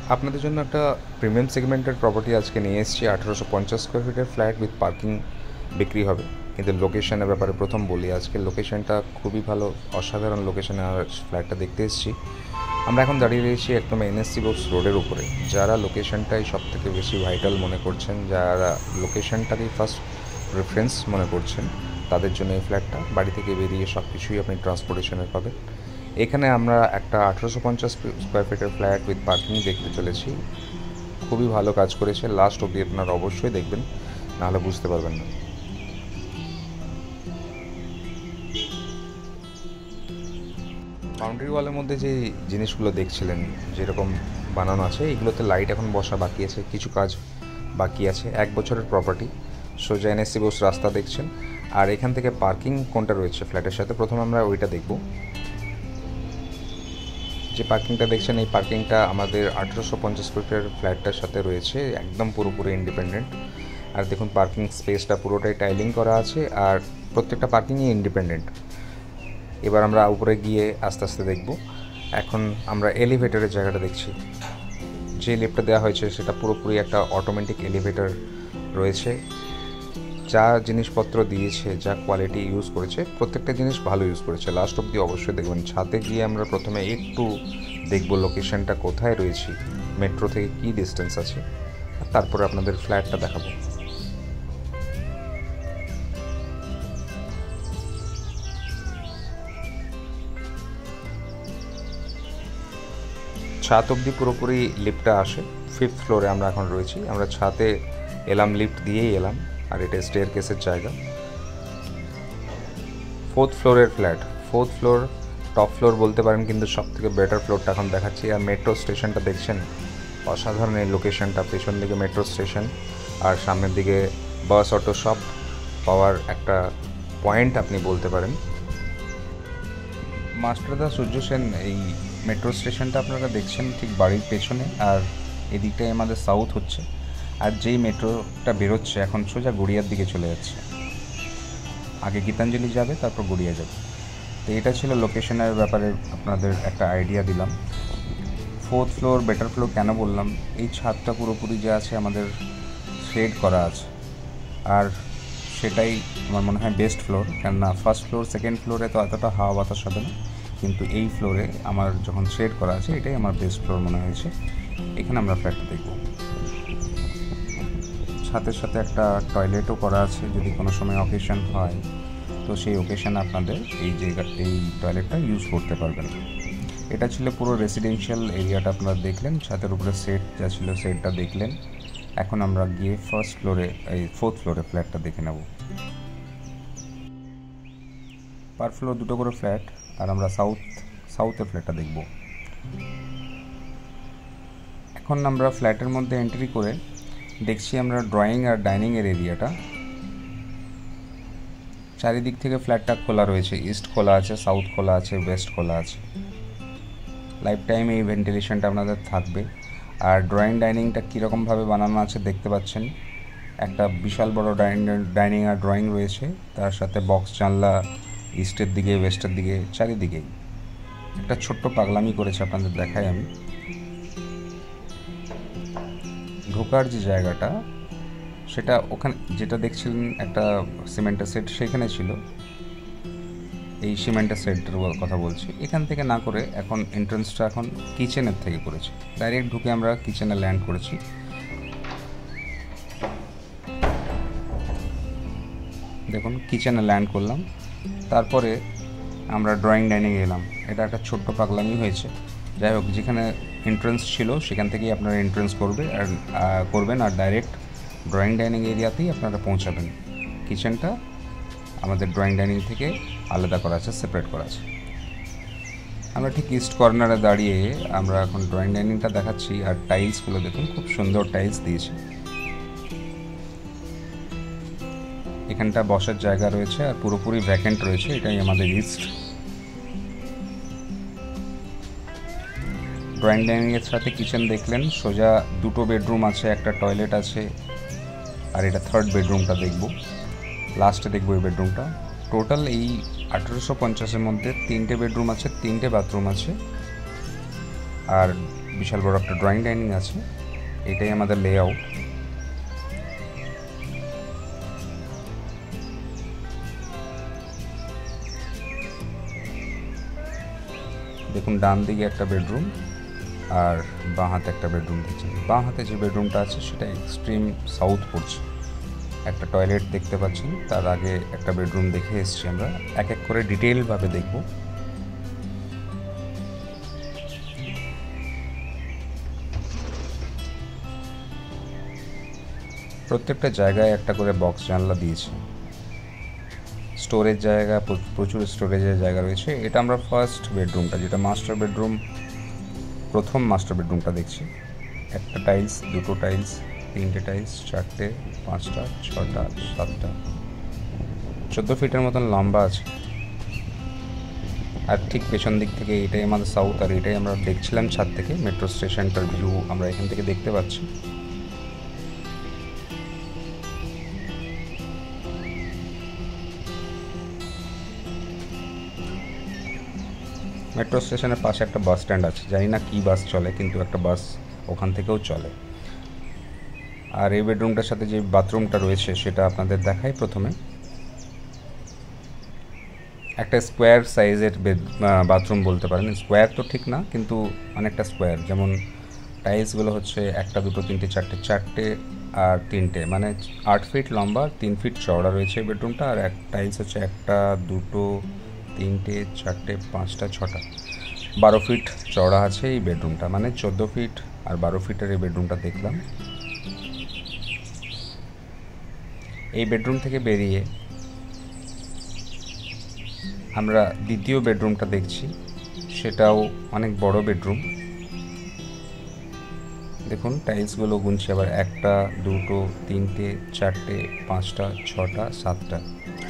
আপনাদের জন্য একটা প্রিমিয়াম সেগমেন্টের প্রপার্টি আজকে নিয়ে এসেছি। 1850 স্কোয়ার ফিটের ফ্ল্যাট উইথ পার্কিং বিক্রি হবে। কিন্তু লোকেশনের ব্যাপারে প্রথম বলি, আজকে লোকেশনটা খুবই ভালো, অসাধারণ লোকেশনে ফ্ল্যাটটা দেখতে এসেছি। আমরা এখন দাঁড়িয়ে রয়েছি একদম এনএসসি বক্স রোডের উপরে। যারা লোকেশনটাই সবথেকে বেশি ভাইটাল মনে করছেন, যারা লোকেশনটাকেই ফার্স্ট প্রেফারেন্স মনে করছেন, তাদের জন্য এই ফ্ল্যাটটা। বাড়ি থেকে বেরিয়ে সব কিছুই আপনি ট্রান্সপোর্টেশনের পাবেন। এখানে আমরা একটা 1850 স্কোয়ার ফিটের ফ্ল্যাট উইথ পার্কিং দেখতে চলেছি। খুবই ভালো কাজ করেছে, লাস্ট অবধি আপনারা অবশ্যই দেখবেন, নাহলে বুঝতে পারবেন না। বাউন্ডারি ওয়ালের মধ্যে যে জিনিসগুলো দেখছিলেন যেরকম বানানো আছে, এগুলোতে লাইট এখন বসা বাকি আছে, কিছু কাজ বাকি আছে। 1 বছরের প্রপার্টি, সোজা এনএসসি বক্স রাস্তা দেখছেন। আর এখান থেকে পার্কিং কোনটা রয়েছে ফ্ল্যাটের সাথে, প্রথমে আমরা ওইটা দেখব। যে পার্কিংটা দেখছেন, এই পার্কিংটা আমাদের 1850 ফুটের ফ্ল্যাটটার সাথে রয়েছে, একদম পুরোপুরি ইন্ডিপেন্ডেন্ট। আর দেখুন পার্কিং স্পেসটা পুরোটাই টাইলিং করা আছে, আর প্রত্যেকটা পার্কিংই ইন্ডিপেন্ডেন্ট। এবার আমরা উপরে গিয়ে আস্তে আস্তে দেখব। এখন আমরা এলিভেটরের জায়গাটা দেখছি। যে লিফটটা দেওয়া হয়েছে সেটা পুরোপুরি একটা অটোমেটিক এলিভেটর রয়েছে। যা জিনিসপত্র দিয়েছে, যা কোয়ালিটি ইউজ করেছে, প্রত্যেকটা জিনিস ভালো ইউজ করেছে। লাস্ট অবধি অবশ্যই দেখবেন। ছাদে গিয়ে আমরা প্রথমে একটু দেখব লোকেশনটা কোথায় রয়েছে, মেট্রো থেকে কী ডিস্টেন্স আছে, আর তারপরে আপনাদের ফ্ল্যাটটা দেখাবো। ছাদ অবধি পুরোপুরি লিফটটা আসে। 5th ফ্লোরে আমরা এখন রয়েছি। আমরা ছাদে এলাম, লিফট দিয়েই এলাম, আর এটা স্টেয়ার কেসের জায়গা। 4th ফ্লোরের flat, 4th floor, top floor বলতে পারেন, কিন্তু সব থেকে বেটার ফ্লোরটা এখন দেখাচ্ছি। আর মেট্রো স্টেশনটা দেখছেন, অসাধারণ এই লোকেশনটা। পেছন দিকে মেট্রো স্টেশন, আর সামনের দিকে বাস অটো সব পাওয়ার একটা পয়েন্ট আপনি বলতে পারেন। মাস্টারদা সূর্য সেন, এই মেট্রো স্টেশনটা আপনারা দেখছেন ঠিক বাড়ির পেছনে, আর এদিকটাই আমাদের সাউথ হচ্ছে। আর যেই মেট্রোটা বেরোচ্ছে এখন সোজা গড়িয়ার দিকে চলে যাচ্ছে। আগে গীতাঞ্জলি যাবে, তারপর গড়িয়া যাবে। তো এটা ছিল লোকেশনের ব্যাপারে আপনাদের একটা আইডিয়া দিলাম। 4th ফ্লোর বেটার ফ্লোর কেন বললাম, এই ছাদটা পুরোপুরি যে আছে আমাদের শেড করা আছে, আর সেটাই আমার মনে হয় বেস্ট ফ্লোর। কেননা 1st ফ্লোর 2nd ফ্লোরে তো এতটা হাওয়া বাতাস হবে না, কিন্তু এই ফ্লোরে আমার যখন শেড করা আছে, এটাই আমার বেস্ট ফ্লোর মনে হয়েছে। এখানে আমরা ফ্ল্যাটটা দেখব। ছাদের সাথে একটা টয়লেটও করা আছে, যদি কোনো সময় অকেশন হয় তো সেই অকেশনে আপনাদের এই টয়লেটটা ইউজ করতে পারবেন। এটা ছিল পুরো রেসিডেন্সিয়াল এরিয়াটা আপনারা দেখলেন। ছাদের উপরে সেট যা ছিল সেটটা দেখলেন। এখন আমরা গিয়ে 4th ফ্লোরে ফ্ল্যাটটা দেখে নেব। পার ফ্লোর 2টো করে ফ্ল্যাট, আর আমরা সাউথের ফ্ল্যাটটা দেখব। এখন আমরা ফ্ল্যাটের মধ্যে এন্ট্রি করে দেখছি আমরা ড্রয়িং আর ডাইনিংয়ের এরিয়াটা। চারিদিক থেকে ফ্ল্যাটটা খোলা রয়েছে, ইস্ট খোলা আছে, সাউথ খোলা আছে, ওয়েস্ট খোলা আছে। লাইফ টাইম এই ভেন্টিলেশনটা আপনাদের থাকবে। আর ড্রয়িং ডাইনিংটা কীরকমভাবে বানানো আছে দেখতে পাচ্ছেন। একটা বিশাল বড় ডাইনিং আর ড্রয়িং রয়েছে, তার সাথে বক্স জানলা ইস্টের দিকে, ওয়েস্টের দিকে, চারিদিকেই। একটা ছোট্ট পাগলামি করেছে, আপনাদের দেখাই আমি। ঢোকার যে জায়গাটা, সেটা ওখানে যেটা দেখছিলেন একটা সিমেন্টের সেট সেখানে ছিল। এই সিমেন্টের সেটের কথা বলছি। এখান থেকে না করে এখন এন্ট্রান্সটা এখন কিচেনের থেকে করেছি। ডাইরেক্ট ঢুকে আমরা কিচেনে ল্যান্ড করেছি। দেখুন কিচেনে ল্যান্ড করলাম, তারপরে আমরা ড্রয়িং ডাইনিংয়ে এলাম। এটা একটা ছোট্ট পাগলামি হয়েছে। যাই হোক, যেখানে এন্ট্রান্স ছিল সেখান থেকেই আপনারা এন্ট্রান্স করবেন, আর ডাইরেক্ট ড্রয়িং ডাইনিং এরিয়াতেই আপনারা পৌঁছাবেন। কিচেনটা আমাদের ড্রয়িং ডাইনিং থেকে আলাদা করা আছে, সেপারেট করা আছে। আমরা ঠিক ইস্ট কর্নারে দাঁড়িয়ে আমরা এখন ড্রয়িং ডাইনিংটা দেখাচ্ছি। আর টাইলসগুলো দেখুন, খুব সুন্দর টাইলস দিয়েছে। এখানটা বসার জায়গা রয়েছে, আর পুরোপুরি ভ্যাকেন্ট রয়েছে। এটাই আমাদের ইস্ট। ড্রয়িং ডাইনিংয়ের সাথে কিচেন দেখলেন। সোজা 2টো বেডরুম আছে, একটা টয়লেট আছে, আর এটা 3rd বেডরুমটা দেখব। লাস্টে দেখব এই বেডরুমটা। টোটাল এই 1850-এর মধ্যে 3টে বেডরুম আছে, 3টে বাথরুম আছে, আর বিশাল বড় একটা ড্রয়িং ডাইনিং আছে। এটাই আমাদের লেআউট। দেখুন ডান দিকে একটা বেডরুম আর বাঁ হাতে একটা বেডরুম দেখছেন। বাঁ হাতে যে বেডরুমটা আছে সেটা এক্সট্রিম সাউথ পড়ছে। একটা টয়লেট দেখতে পাচ্ছেন। তার আগে একটা বেডরুম দেখে এসেছি আমরা, এক এক করে ডিটেইলভাবে দেখব। প্রত্যেকটা জায়গায় একটা করে বক্স জানলা দিয়েছে। স্টোরেজ জায়গা, প্রচুর স্টোরেজের জায়গা রয়েছে। এটা আমরা ফার্স্ট বেডরুমটা, যেটা মাস্টার বেডরুম, প্রথম মাস্টার বেডরুমটা দেখছি। একটা টাইলস, দুটো টাইলস, তিনটে টাইলস, চারটে, পাঁচটা, ছটা, সাতটা, 14 ফিটের মতন লম্বা আছে। আর ঠিক পেছন দিক থেকে এটাই আমাদের সাউথ, আর এটাই আমরা দেখছিলাম ছাদ থেকে। মেট্রো স্টেশনটার ভিউ আমরা এখান থেকে দেখতে পাচ্ছি। মেট্রো স্টেশনের পাশে একটা বাস স্ট্যান্ড আছে, জানি না কী বাস চলে, কিন্তু একটা বাস ওখান থেকেও চলে। আর এই বেডরুমটার সাথে যে বাথরুমটা রয়েছে সেটা আপনাদের দেখাই। প্রথমে একটা স্কোয়ার সাইজের বাথরুম বলতে পারেন। স্কোয়ার তো ঠিক না, কিন্তু অনেকটা স্কোয়ার। যেমন টাইলসগুলো হচ্ছে একটা, দুটো, তিনটে, চারটে আর তিনটে, মানে 8 ফিট লম্বা, 3 ফিট চওড়া রয়েছে বেডরুমটা। আর এক টাইলস হচ্ছে একটা, দুটো, তিনটে, চারটে, পাঁচটা, ছটা, 12 ফিট চওড়া আছে এই বেডরুমটা। মানে 14 ফিট আর 12 ফিটের এই বেডরুমটা দেখলাম। এই বেডরুম থেকে বেরিয়ে আমরা দ্বিতীয় বেডরুমটা দেখছি, সেটাও অনেক বড় বেডরুম। দেখুন টাইলসগুলো গুনছি আবার, একটা, দুটো, তিনটে, চারটে, পাঁচটা, ছটা, সাতটা,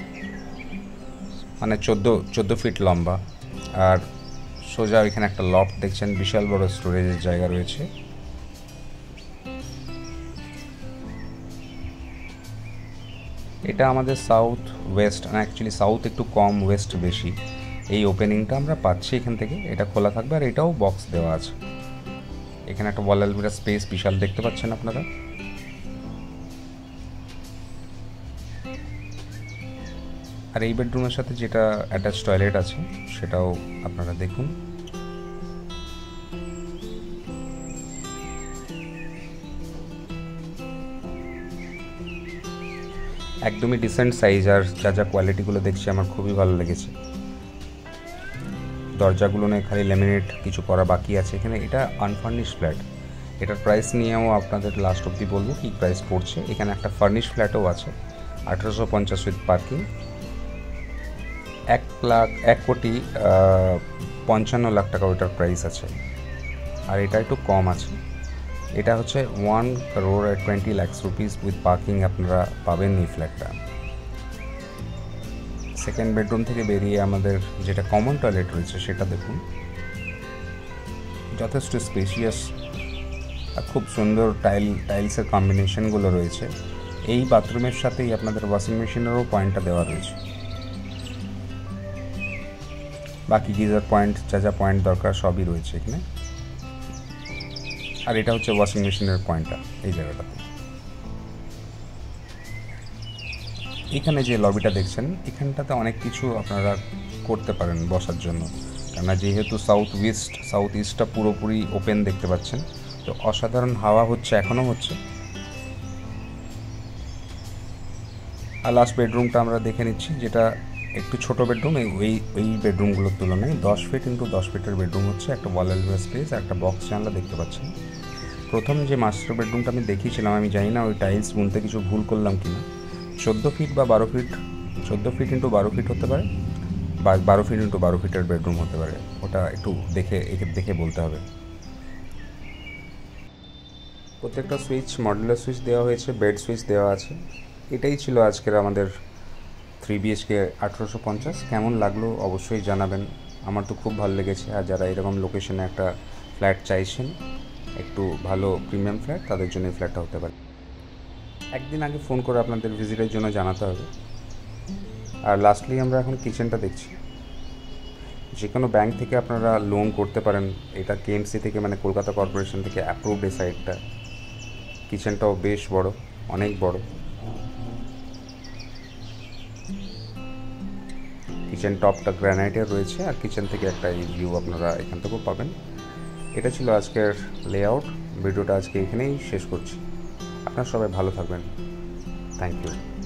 মানে 14 ফিট লম্বা। আর সোজা এখানে একটা লফট দেখছেন, বিশাল বড় স্টোরেজের জায়গা রয়েছে। এটা আমাদের সাউথ ওয়েস্ট, অ্যাকচুয়ালি সাউথ একটু কম, ওয়েস্ট বেশি। এই ওপেনিংটা আমরা পাচ্ছি এখান থেকে। এটা খোলা থাকবে, আর এটাও বক্স দেওয়া আছে। এখানে একটা ওয়াল আলমিরা স্পেস বিশাল দেখতে পাচ্ছেন আপনারা। আর এই বেডরুমের সাথে যেটা অ্যাটাচ টয়লেট আছে সেটাও আপনারা দেখুন। একদমই ডিসেন্ট সাইজ, আর যা কোয়ালিটিগুলো দেখছি আমার খুবই ভালো লেগেছে। দরজাগুলো নিয়ে খালি ল্যামিনেট কিছু করা বাকি আছে এখানে। এটা আনফার্নিশ ফ্ল্যাট। এটার প্রাইস নিয়েও আপনাদের লাস্ট অবধি বলবো কী প্রাইস পড়ছে। এখানে একটা ফার্নিশ ফ্ল্যাটও আছে, 1850 উইথ পার্কিং। 1,55 লাখ টাকা ওইটার প্রাইস আছে। আর এটা একটু কম আছে, এটা হচ্ছে 1,20 লাখ রুপিস উইথ পার্কিং আপনারা পাবেন এই ফ্ল্যাটটা। সেকেন্ড বেডরুম থেকে বেরিয়ে আমাদের যেটা কমন টয়লেট রয়েছে সেটা দেখুন। যথেষ্ট স্পেশিয়াস আর খুব সুন্দর টাইলসের কম্বিনেশনগুলো রয়েছে। এই বাথরুমের সাথেই আপনাদের ওয়াশিং মেশিনেরও পয়েন্টটা দেওয়া রয়েছে। বাকি গিজার পয়েন্ট, যা পয়েন্ট দরকার সবই রয়েছে এখানে। আর এটা হচ্ছে ওয়াশিং মেশিনের পয়েন্টটা এই জায়গাটাতে। এখানে যে লবিটা দেখছেন, এখানটাতে অনেক কিছু আপনারা করতে পারেন বসার জন্য, কেননা যেহেতু সাউথ ইস্টটা পুরোপুরি ওপেন দেখতে পাচ্ছেন, তো অসাধারণ হাওয়া হচ্ছে, এখনও হচ্ছে। আর লাস্ট বেডরুমটা আমরা দেখে নিচ্ছি, যেটা একটু ছোট বেডরুম এই বেডরুমগুলোর তুলনায়। 10 ফিট ইন্টু 10 ফিটের বেডরুম হচ্ছে। একটা ওয়াল আলমিরা স্পেস আর একটা বক্স জানলা দেখতে পাচ্ছেন। প্রথম যে মাস্টার বেডরুমটা আমি দেখিয়েছিলাম, আমি জানি না ওই টাইলস গুনতে কিছু ভুল করলাম কিনা, 14 ফিট বা 12 ফিট, 14 ফিট ইন্টু 12 ফিট হতে পারে, বা 12 ফিট ইন্টু 12 ফিটের বেডরুম হতে পারে। ওটা একটু দেখে বলতে হবে। প্রত্যেকটা সুইচ মডুলার সুইচ দেওয়া হয়েছে, বেড সুইচ দেওয়া আছে। এটাই ছিল আজকের আমাদের 3 BHK 1850। কেমন লাগলো অবশ্যই জানাবেন। আমার তো খুব ভালো লেগেছে। আর যারা এরকম লোকেশনে একটা ফ্ল্যাট চাইছেন, একটু ভালো প্রিমিয়াম ফ্ল্যাট, তাদের জন্য এই ফ্ল্যাটটা হতে পারে। একদিন আগে ফোন করে আপনাদের ভিজিটের জন্য জানাতে হবে। আর লাস্টলি আমরা এখন কিচেনটা দেখছি। যে কোনো ব্যাংক থেকে আপনারা লোন করতে পারেন। এটা কেএমসি থেকে মানে কলকাতা কর্পোরেশন থেকে অ্যাপ্রুভড এই সাইটটা। কিচেনটাও বেশ বড়, অনেক বড়। কিচেন টপটা গ্রানাইটের রয়েছে, আর কিচেন থেকে একটা এই ভিউ আপনারা এখান থেকেও পাবেন। এটা ছিল আজকের লেআউট। ভিডিওটা আজকে এখানেই শেষ করছি। আপনারা সবাই ভালো থাকবেন। Thank you.